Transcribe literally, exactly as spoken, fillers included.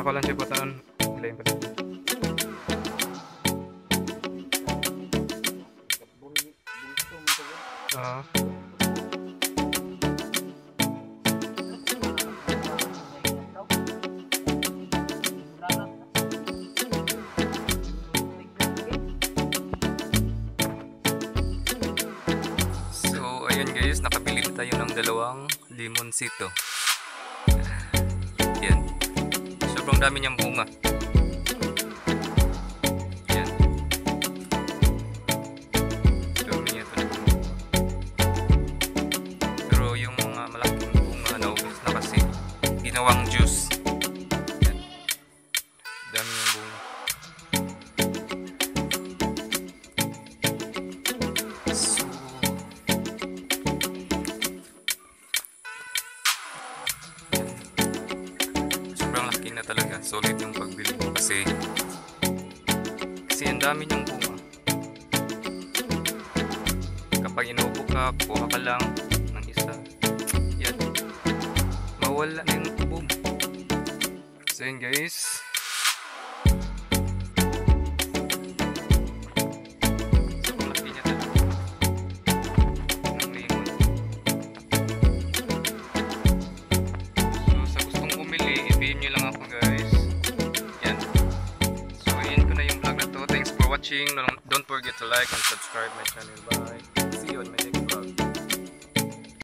nakalan siya pataan. Lain pa dito. Ah. So, ayun guys, nakabili na tayo ng dalawang limonsito. Yan. Sobrang dami niyang bunga. Yan. Dami niya ito na bunga. Pero yung mga malaking bunga naubos na kasi ginawang juice. Yan. Dami niyang bunga. So, sobrang laki na talaga. Solid yung pagbili ko kasi kasi ang dami niyang bunga. Kapag inuubo ka, kuha ka lang ng isa. Yan. Mawala na yung boom. So yun guys. Sobrang laki niya talaga. Ng limon. So sa gustong bumili, i-P M nyo lang ako guys. Yan. So yun ko na yung vlog na to. Thanks for watching. Don't forget to like and subscribe my channel. Bye. See you on my next